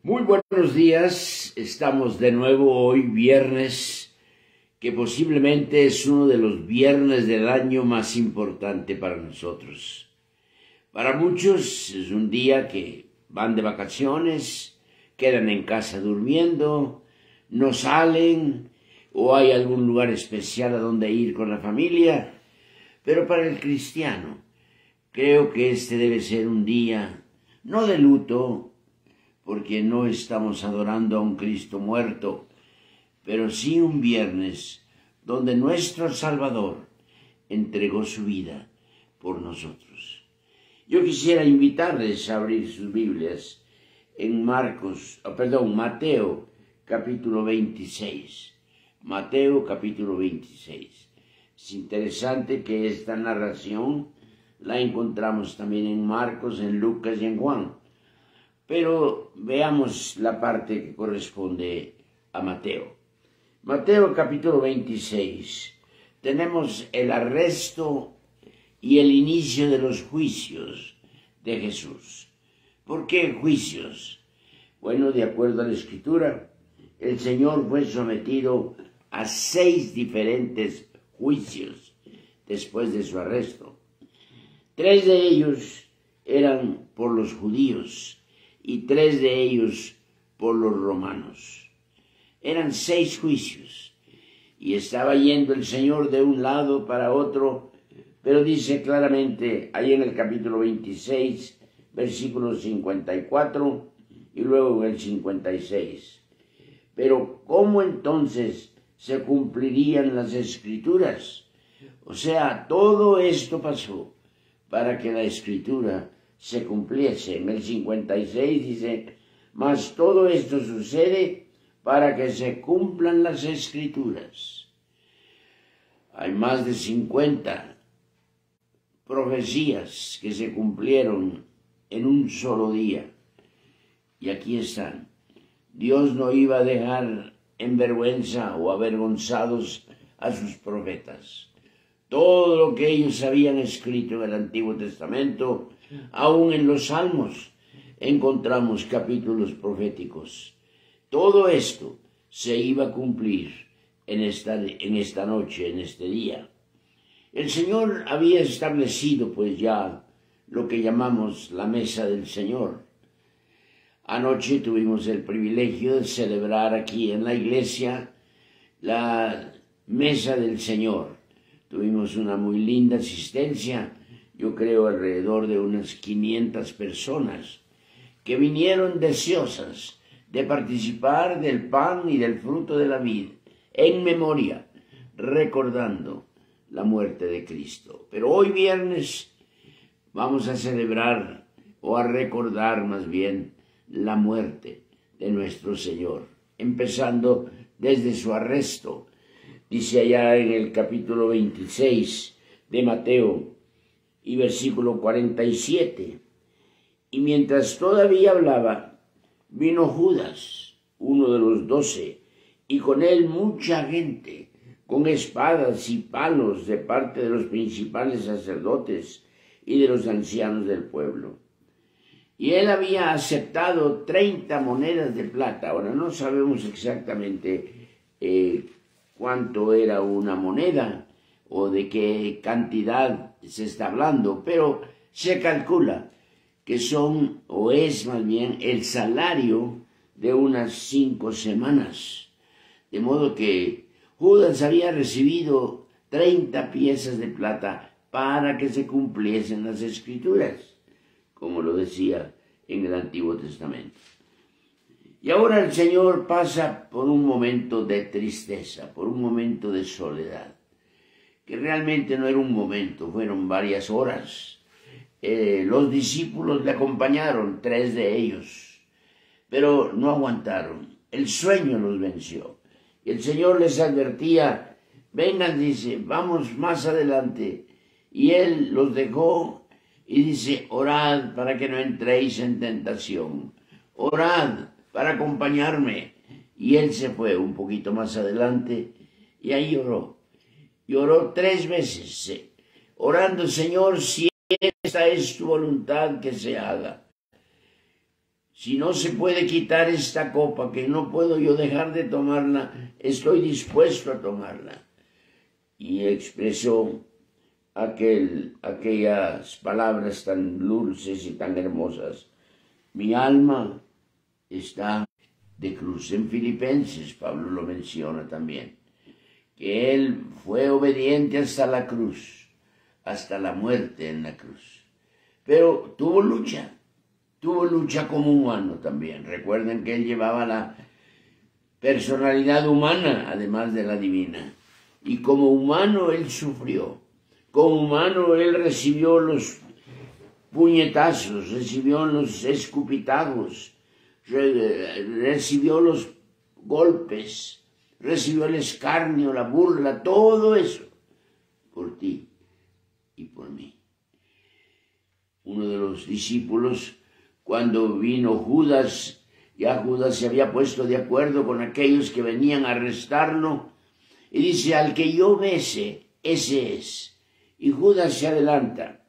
Muy buenos días, estamos de nuevo hoy viernes, que posiblemente es uno de los viernes del año más importante para nosotros. Para muchos es un día que van de vacaciones, quedan en casa durmiendo, no salen o hay algún lugar especial a donde ir con la familia, pero para el cristiano creo que este debe ser un día no de luto, porque no estamos adorando a un Cristo muerto, pero sí un viernes donde nuestro Salvador entregó su vida por nosotros. Yo quisiera invitarles a abrir sus Biblias en Mateo capítulo 26. Mateo capítulo 26. Es interesante que esta narración la encontramos también en Marcos, en Lucas y en Juan. Pero veamos la parte que corresponde a Mateo. Mateo capítulo 26. Tenemos el arresto y el inicio de los juicios de Jesús. ¿Por qué juicios? Bueno, de acuerdo a la Escritura, el Señor fue sometido a 6 diferentes juicios después de su arresto. 3 de ellos eran por los judíos y 3 de ellos por los romanos. Eran 6 juicios, y estaba yendo el Señor de un lado para otro, pero dice claramente ahí en el capítulo 26, versículos 54 y luego el 56. Pero ¿cómo entonces se cumplirían las Escrituras? O sea, todo esto pasó para que la Escritura se cumpliese. En el 56 dice, mas todo esto sucede para que se cumplan las Escrituras. Hay más de 50 profecías que se cumplieron en un solo día. Y aquí están. Dios no iba a dejar en vergüenza o avergonzados a sus profetas. Todo lo que ellos habían escrito en el Antiguo Testamento, aún en los Salmos, encontramos capítulos proféticos. Todo esto se iba a cumplir en esta noche, en este día. El Señor había establecido pues ya lo que llamamos la mesa del Señor. Anoche tuvimos el privilegio de celebrar aquí en la iglesia la mesa del Señor. Tuvimos una muy linda asistencia, yo creo alrededor de unas 500 personas, que vinieron deseosas de participar del pan y del fruto de la vid, en memoria, recordando la muerte de Cristo. Pero hoy viernes vamos a celebrar, o a recordar más bien, la muerte de nuestro Señor, empezando desde su arresto. Dice allá en el capítulo 26 de Mateo y versículo 47, y mientras todavía hablaba, vino Judas, uno de los 12, y con él mucha gente, con espadas y palos de parte de los principales sacerdotes y de los ancianos del pueblo. Y él había aceptado 30 monedas de plata. Ahora no sabemos exactamente cuánto era una moneda o de qué cantidad se está hablando, pero se calcula que son, o es más bien, el salario de unas 5 semanas. De modo que Judas había recibido 30 piezas de plata para que se cumpliesen las Escrituras, como lo decía en el Antiguo Testamento. Y ahora el Señor pasa por un momento de tristeza, por un momento de soledad, que realmente no era un momento, fueron varias horas. Los discípulos le acompañaron, 3 de ellos, pero no aguantaron. El sueño los venció. Y el Señor les advertía, vengan, dice, vamos más adelante. Y Él los dejó y dice, orad para que no entréis en tentación. Orad para acompañarme. Y Él se fue un poquito más adelante y ahí oró. Y oró 3 veces, orando, Señor, si esta es tu voluntad, que se haga. si no se puede quitar esta copa, que no puedo yo dejar de tomarla, estoy dispuesto a tomarla. Y expresó aquellas palabras tan dulces y tan hermosas. Mi alma está de cruz. En Filipenses Pablo lo menciona también, que él fue obediente hasta la cruz, hasta la muerte en la cruz. Pero tuvo lucha como humano también. Recuerden que él llevaba la personalidad humana, además de la divina. Y como humano él sufrió. Como humano él recibió los puñetazos, recibió los escupitajos, recibió los golpes, recibió el escarnio, la burla, todo eso por ti y por mí. Uno de los discípulos, cuando vino Judas, ya Judas se había puesto de acuerdo con aquellos que venían a arrestarlo, y dice, al que yo bese, ese es. Y Judas se adelanta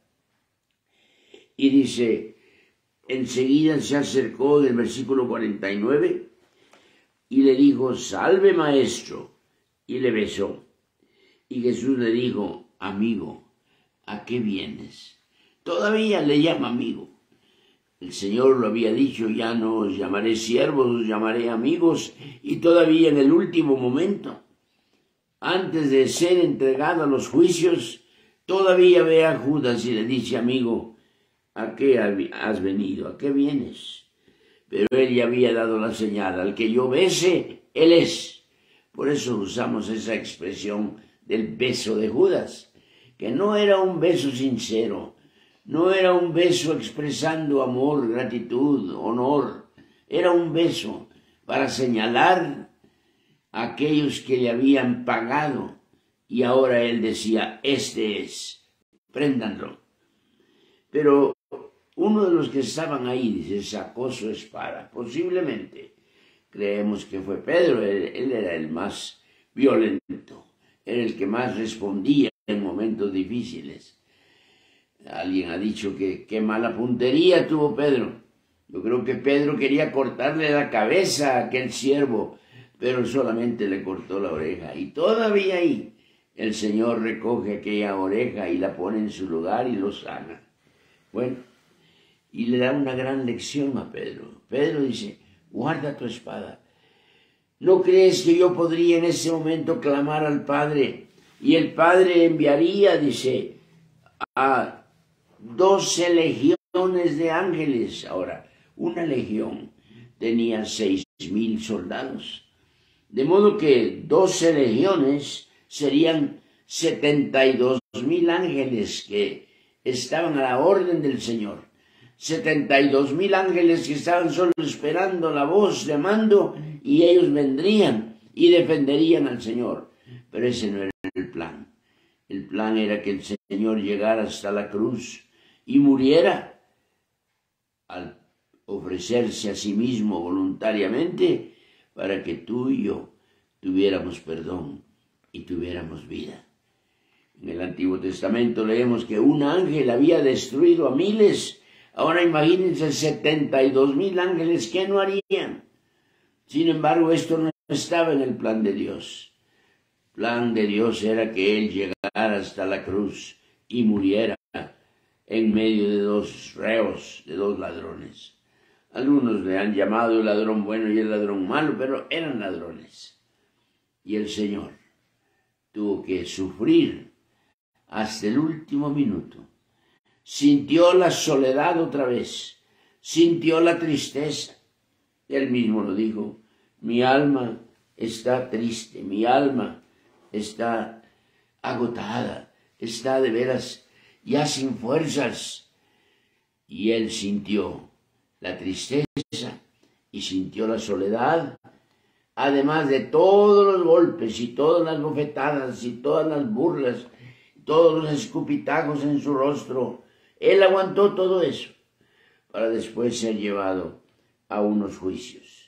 y dice, enseguida se acercó del versículo 49 y le dijo, salve maestro, y le besó. Y Jesús le dijo, amigo, ¿a qué vienes? Todavía le llama amigo. El Señor lo había dicho, ya no os llamaré siervos, os llamaré amigos, y todavía en el último momento, antes de ser entregado a los juicios, todavía ve a Judas y le dice, amigo, ¿a qué has venido? ¿A qué vienes? Pero él ya había dado la señal, al que yo bese, él es. Por eso usamos esa expresión del beso de Judas, que no era un beso sincero, no era un beso expresando amor, gratitud, honor, era un beso para señalar a aquellos que le habían pagado. Y ahora él decía, este es, préndanlo. Pero uno de los que estaban ahí, dice, sacó su espada. Posiblemente, creemos que fue Pedro, él era el más violento, era el que más respondía en momentos difíciles. Alguien ha dicho que qué mala puntería tuvo Pedro. Yo creo que Pedro quería cortarle la cabeza a aquel siervo, pero solamente le cortó la oreja. Y todavía ahí, el Señor recoge aquella oreja y la pone en su lugar y lo sana. Bueno, y le da una gran lección a Pedro. Pedro dice, guarda tu espada. ¿No crees que yo podría en ese momento clamar al Padre? Y el Padre enviaría, dice, a 12 legiones de ángeles. Ahora, una legión tenía 6,000 soldados. De modo que 12 legiones serían 72,000 ángeles que estaban a la orden del Señor. 72,000 ángeles que estaban solo esperando la voz de mando, y ellos vendrían y defenderían al Señor. Pero ese no era el plan. El plan era que el Señor llegara hasta la cruz y muriera al ofrecerse a sí mismo voluntariamente para que tú y yo tuviéramos perdón y tuviéramos vida. En el Antiguo Testamento leemos que un ángel había destruido a miles. Ahora imagínense 72,000 ángeles, ¿qué no harían? Sin embargo, esto no estaba en el plan de Dios. El plan de Dios era que Él llegara hasta la cruz y muriera en medio de 2 reos, de 2 ladrones. Algunos le han llamado el ladrón bueno y el ladrón malo, pero eran ladrones. Y el Señor tuvo que sufrir hasta el último minuto. Sintió la soledad otra vez, sintió la tristeza. Él mismo lo dijo, mi alma está triste, mi alma está agotada, está de veras ya sin fuerzas. Y él sintió la tristeza y sintió la soledad, además de todos los golpes y todas las bofetadas y todas las burlas, todos los escupitajos en su rostro. Él aguantó todo eso para después ser llevado a unos juicios.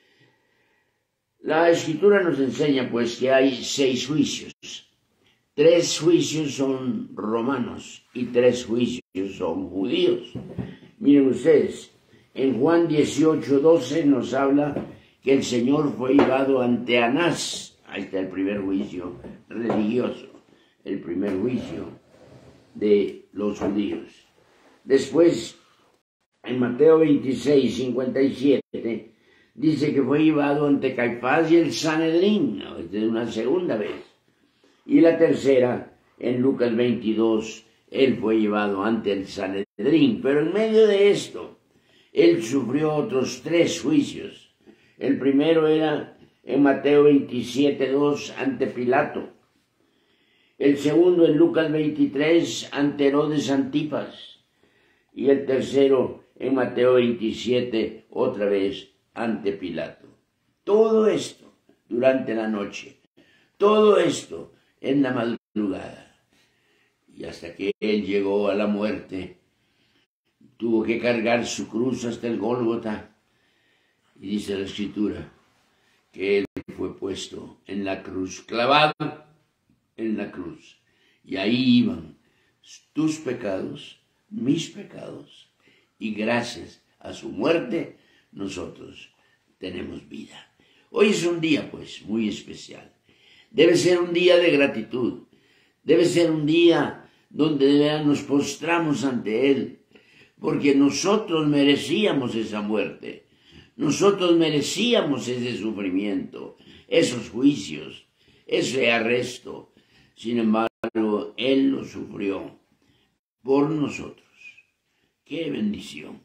La Escritura nos enseña pues que hay 6 juicios. 3 juicios son romanos y 3 juicios son judíos. Miren ustedes, En Juan 18:12 nos habla que el Señor fue llevado ante Anás. Ahí está el primer juicio religioso, el primer juicio de los judíos. Después, en Mateo 26:57, dice que fue llevado ante Caifás y el Sanedrín, es una segunda vez. Y la tercera, en Lucas 22, él fue llevado ante el Sanedrín. Pero en medio de esto, él sufrió otros 3 juicios. El primero era en Mateo 27:2 ante Pilato. El segundo en Lucas 23 ante Herodes Antipas. Y el tercero en Mateo 27 otra vez ante Pilato. Todo esto durante la noche. Todo esto en la madrugada. Y hasta que él llegó a la muerte, tuvo que cargar su cruz hasta el Gólgota. Y dice la Escritura que él fue puesto en la cruz, clavado en la cruz. Y ahí iban tus pecados, mis pecados. Y gracias a su muerte, nosotros tenemos vida. Hoy es un día, pues, muy especial. Debe ser un día de gratitud. Debe ser un día donde nos postramos ante Él. Porque nosotros merecíamos esa muerte. Nosotros merecíamos ese sufrimiento, esos juicios, ese arresto. Sin embargo, Él lo sufrió por nosotros. ¡Qué bendición!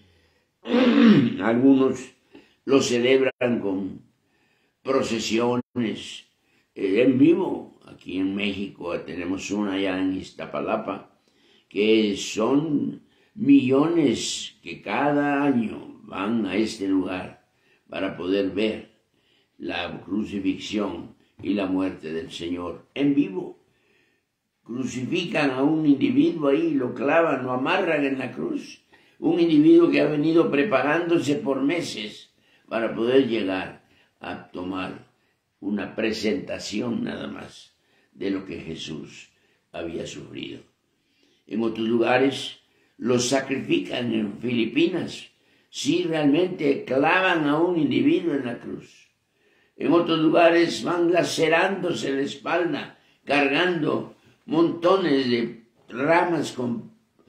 Algunos lo celebran con procesiones en vivo. Aquí en México tenemos una allá en Iztapalapa, que son millones que cada año van a este lugar para poder ver la crucifixión y la muerte del Señor en vivo. Crucifican a un individuo ahí, lo clavan, lo amarran en la cruz. Un individuo que ha venido preparándose por meses para poder llegar a tomar una presentación nada más de lo que Jesús había sufrido. En otros lugares los sacrifican. En Filipinas, sí, realmente clavan a un individuo en la cruz. En otros lugares van lacerándose la espalda, cargando montones de ramas con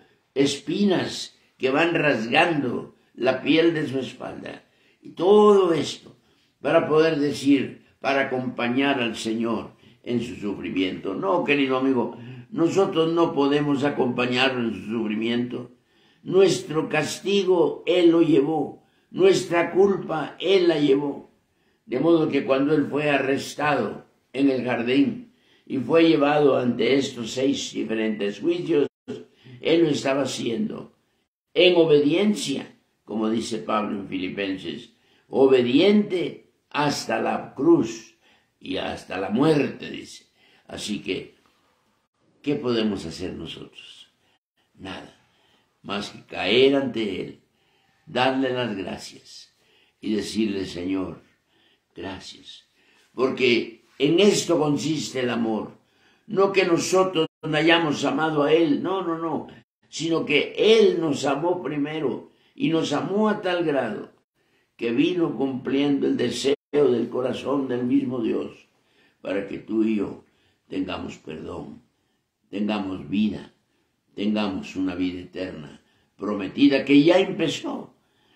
espinas que van rasgando la piel de su espalda. Y todo esto para poder decir, para acompañar al Señor en su sufrimiento. No, querido amigo, nosotros no podemos acompañarlo en su sufrimiento. Nuestro castigo Él lo llevó, nuestra culpa Él la llevó. De modo que cuando Él fue arrestado en el jardín y fue llevado ante estos 6 diferentes juicios, Él lo estaba haciendo en obediencia, como dice Pablo en Filipenses, obediente hasta la cruz y hasta la muerte, dice. Así que, ¿qué podemos hacer nosotros? Nada, más que caer ante Él, darle las gracias y decirle, Señor, gracias. Porque en esto consiste el amor. No que nosotros no hayamos amado a Él, no, sino que Él nos amó primero y nos amó a tal grado que vino cumpliendo el deseo del corazón del mismo Dios para que tú y yo tengamos perdón, tengamos vida, tengamos una vida eterna prometida que ya empezó.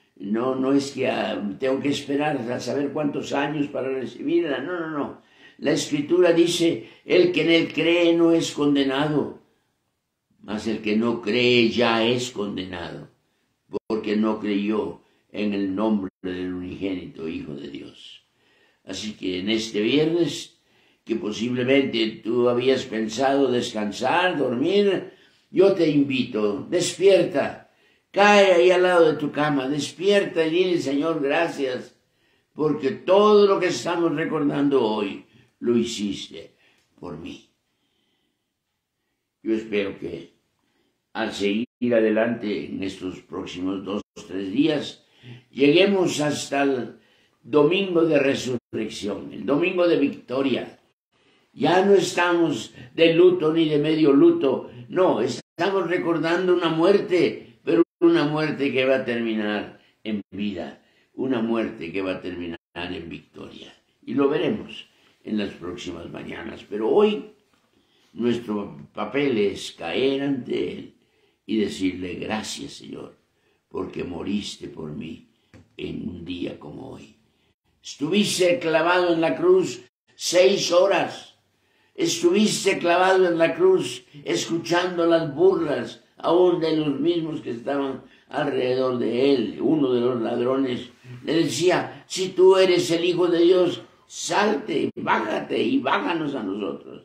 No es que tengo que esperar a saber cuántos años para recibirla, no. La Escritura dice, el que en Él cree no es condenado, mas el que no cree ya es condenado, porque no creyó en el nombre del unigénito Hijo de Dios. Así que en este viernes, que posiblemente tú habías pensado descansar, dormir, yo te invito, despierta, cae ahí al lado de tu cama, despierta y dile, Señor, gracias, porque todo lo que estamos recordando hoy, lo hiciste por mí. Yo espero que al seguir adelante en estos próximos 2 o 3 días, lleguemos hasta el domingo de resurrección, el domingo de victoria. Ya no estamos de luto ni de medio luto, no, estamos recordando una muerte, pero una muerte que va a terminar en vida, una muerte que va a terminar en victoria. Y lo veremos en las próximas mañanas. Pero hoy nuestro papel es caer ante Él y decirle: gracias, Señor, porque moriste por mí en un día como hoy. Estuviste clavado en la cruz 6 horas. Estuviste clavado en la cruz escuchando las burlas aún de los mismos que estaban alrededor de Él. Uno de los ladrones le decía: si tú eres el Hijo de Dios, salte, bájate y bájanos a nosotros.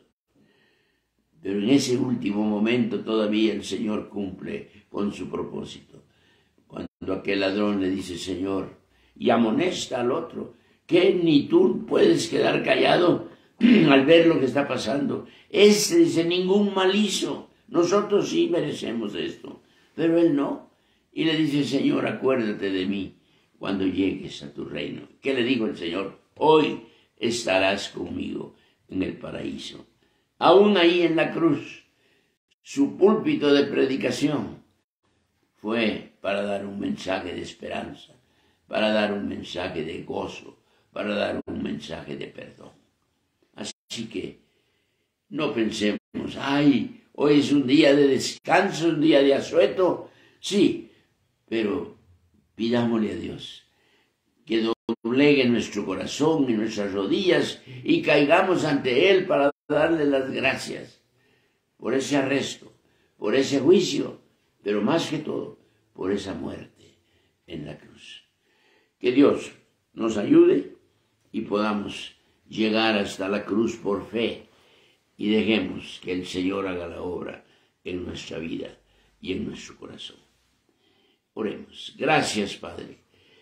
Pero en ese último momento todavía el Señor cumple con su propósito. Cuando aquel ladrón le dice: Señor, y amonesta al otro, que ni tú puedes quedar callado al ver lo que está pasando. Este dice: ningún mal hizo, nosotros sí merecemos esto, pero él no. Y le dice: Señor, acuérdate de mí cuando llegues a tu reino. ¿Qué le dijo el Señor? Hoy estarás conmigo en el paraíso. Aún ahí en la cruz, su púlpito de predicación fue para dar un mensaje de esperanza, para dar un mensaje de gozo, para dar un mensaje de perdón. Así que no pensemos: ay, hoy es un día de descanso, un día de asueto. Sí, pero pidámosle a Dios que doblegue nuestro corazón y nuestras rodillas y caigamos ante Él para darle las gracias por ese arresto, por ese juicio, pero más que todo, por esa muerte en la cruz. Que Dios nos ayude y podamos llegar hasta la cruz por fe y dejemos que el Señor haga la obra en nuestra vida y en nuestro corazón. Oremos. Gracias, Padre.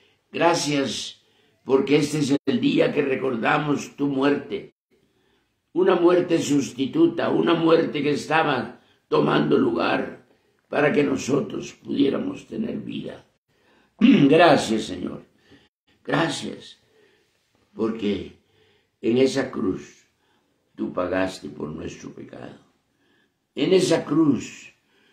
Gracias porque este es el día que recordamos tu muerte. Una muerte sustituta, una muerte que estaba tomando lugar para que nosotros pudiéramos tener vida. Gracias, Señor. Gracias, porque en esa cruz tú pagaste por nuestro pecado. En esa cruz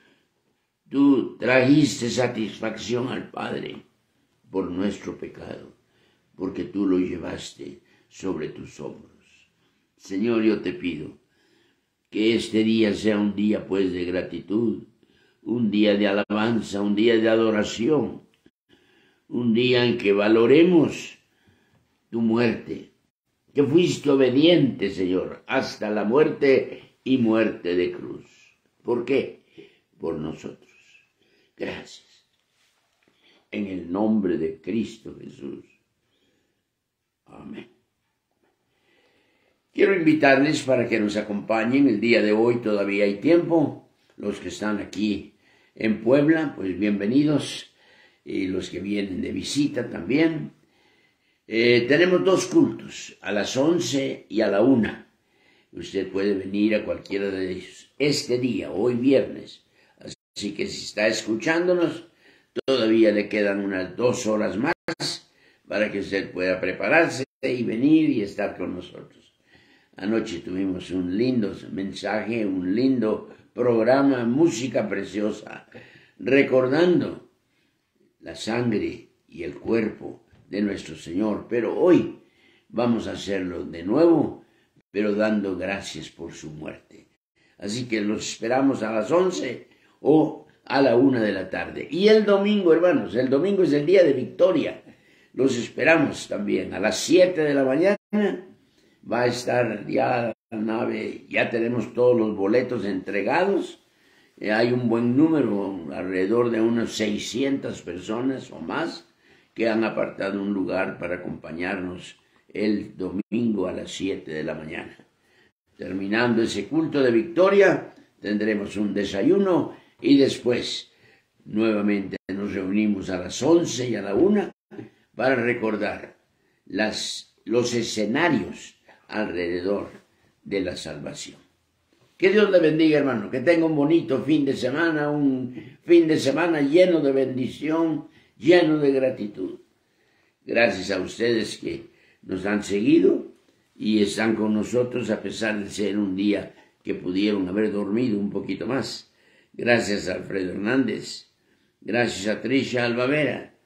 tú trajiste satisfacción al Padre por nuestro pecado, porque tú lo llevaste sobre tus hombros. Señor, yo te pido que este día sea un día pues de gratitud, un día de alabanza, un día de adoración, un día en que valoremos tu muerte, que fuiste obediente, Señor, hasta la muerte y muerte de cruz. ¿Por qué? Por nosotros. Gracias. En el nombre de Cristo Jesús. Amén. Quiero invitarles para que nos acompañen el día de hoy. Todavía hay tiempo. Los que están aquí en Puebla, pues bienvenidos. Y los que vienen de visita también. Tenemos 2 cultos, a las 11 y a la 1. Usted puede venir a cualquiera de ellos este día, hoy viernes. Así que si está escuchándonos, todavía le quedan unas 2 horas más para que usted pueda prepararse y venir y estar con nosotros. Anoche tuvimos un lindo mensaje, un lindo programa, música preciosa, recordando la sangre y el cuerpo de nuestro Señor. Pero hoy vamos a hacerlo de nuevo, pero dando gracias por su muerte. Así que los esperamos a las 11 o a la 1 de la tarde. Y el domingo, hermanos, el domingo es el día de victoria. Los esperamos también a las 7 de la mañana. Va a estar ya la nave, ya tenemos todos los boletos entregados. Hay un buen número, alrededor de unas 600 personas o más, que han apartado un lugar para acompañarnos el domingo a las 7 de la mañana. Terminando ese culto de victoria, tendremos un desayuno y después nuevamente nos reunimos a las 11 y a la 1 para recordar los escenarios alrededor de la salvación. Que Dios le bendiga, hermano, que tenga un bonito fin de semana lleno de bendición, lleno de gratitud. Gracias a ustedes que nos han seguido y están con nosotros a pesar de ser un día que pudieron haber dormido un poquito más. Gracias a Alfredo Hernández, gracias a Trisha Albavera,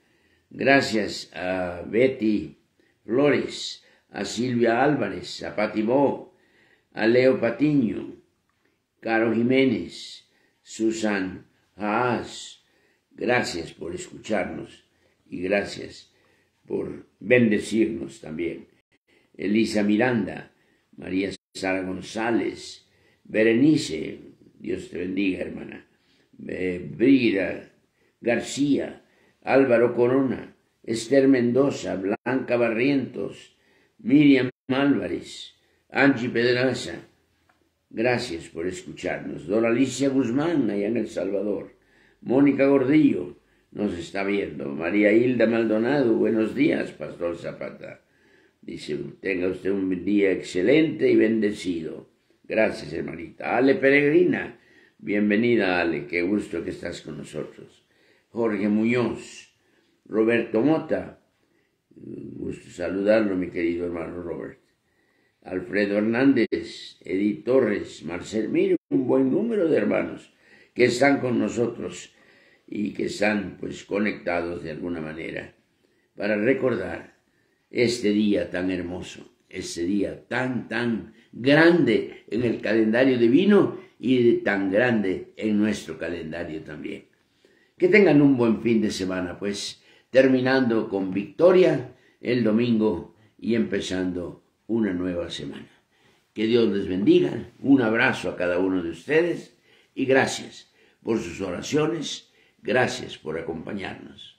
Gracias a Betty Flores, a Silvia Álvarez, a Patibó, a Leo Patiño, Caro Jiménez, Susan Haas. Gracias por escucharnos y gracias por bendecirnos también. Elisa Miranda, María Sara González, Berenice, Dios te bendiga, hermana, Brígida García, Álvaro Corona, Esther Mendoza, Blanca Barrientos, Miriam Álvarez, Angie Pedraza. Gracias por escucharnos. Dora Alicia Guzmán, allá en El Salvador. Mónica Gordillo nos está viendo. María Hilda Maldonado, buenos días, Pastor Zapata. Dice, tenga usted un día excelente y bendecido. Gracias, hermanita. Ale Peregrina, bienvenida, Ale, qué gusto que estás con nosotros. Jorge Muñoz, Roberto Mota, gusto saludarlo, mi querido hermano Robert. Alfredo Hernández, Edith Torres, Marcel, mire, un buen número de hermanos que están con nosotros y que están pues conectados de alguna manera para recordar este día tan hermoso, este día tan grande en el calendario divino y tan grande en nuestro calendario también. Que tengan un buen fin de semana, pues terminando con victoria el domingo y empezando una nueva semana. Que Dios les bendiga, un abrazo a cada uno de ustedes y gracias por sus oraciones, gracias por acompañarnos.